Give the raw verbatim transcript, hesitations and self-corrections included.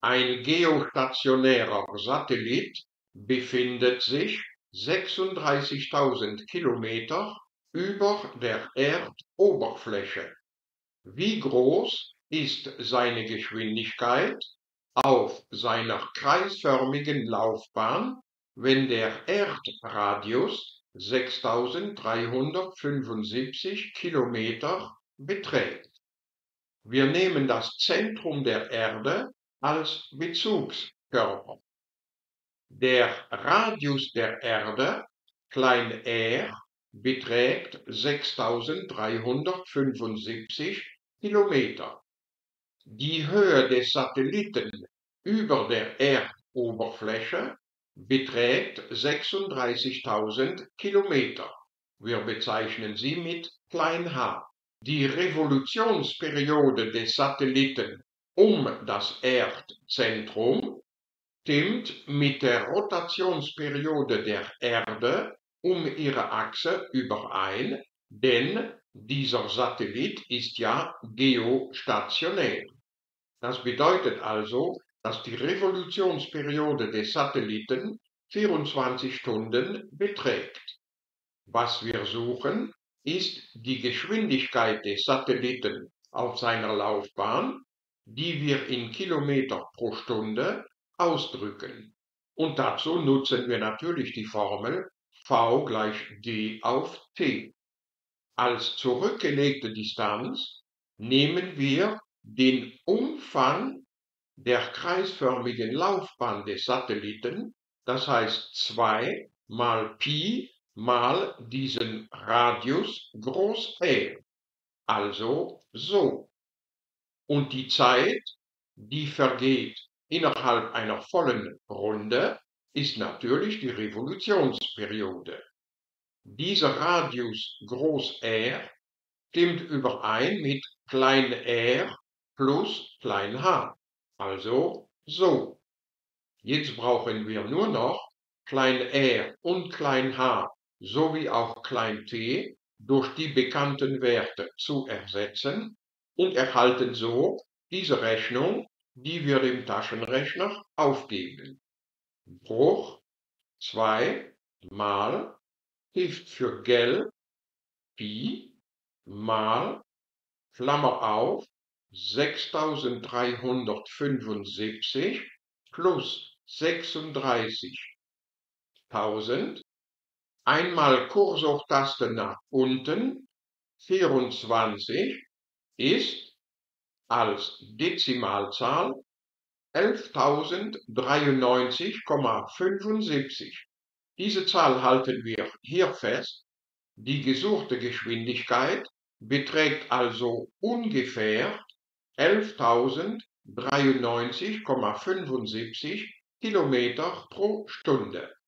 Ein geostationärer Satellit befindet sich sechsunddreißigtausend Kilometer über der Erdoberfläche. Wie groß ist seine Geschwindigkeit auf seiner kreisförmigen Laufbahn, wenn der Erdradius sechstausenddreihundertfünfundsiebzig Kilometer beträgt? Wir nehmen das Zentrum der Erde als Bezugskörper. Der Radius der Erde, klein r, beträgt sechstausenddreihundertfünfundsiebzig Kilometer. Die Höhe des Satelliten über der Erdoberfläche beträgt sechsunddreißigtausend Kilometer. Wir bezeichnen sie mit klein h. Die Revolutionsperiode des Satelliten um das Erdzentrum stimmt mit der Rotationsperiode der Erde um ihre Achse überein, denn dieser Satellit ist ja geostationär. Das bedeutet also, dass die Revolutionsperiode des Satelliten vierundzwanzig Stunden beträgt. Was wir suchen, ist die Geschwindigkeit des Satelliten auf seiner Laufbahn, die wir in Kilometer pro Stunde ausdrücken. Und dazu nutzen wir natürlich die Formel v gleich d auf t. Als zurückgelegte Distanz nehmen wir den Umfang der kreisförmigen Laufbahn des Satelliten, das heißt zwei mal Pi mal diesen Radius groß R, also so. Und die Zeit, die vergeht innerhalb einer vollen Runde, ist natürlich die Revolutionsperiode. Dieser Radius groß R stimmt überein mit klein r plus klein h, also so. Jetzt brauchen wir nur noch klein r und klein h sowie auch klein t durch die bekannten Werte zu ersetzen und erhalten so diese Rechnung, die wir dem Taschenrechner aufgeben. Bruch zwei mal hilft für Geld Pi mal Klammer auf sechstausenddreihundertfünfundsiebzig plus sechsunddreißigtausend, einmal Kursortaste nach unten, vierundzwanzig ist als Dezimalzahl elftausenddreiundneunzig Komma fünfundsiebzig. Diese Zahl halten wir hier fest. Die gesuchte Geschwindigkeit beträgt also ungefähr elftausenddreiundneunzig Komma fünfundsiebzig Kilometer pro Stunde.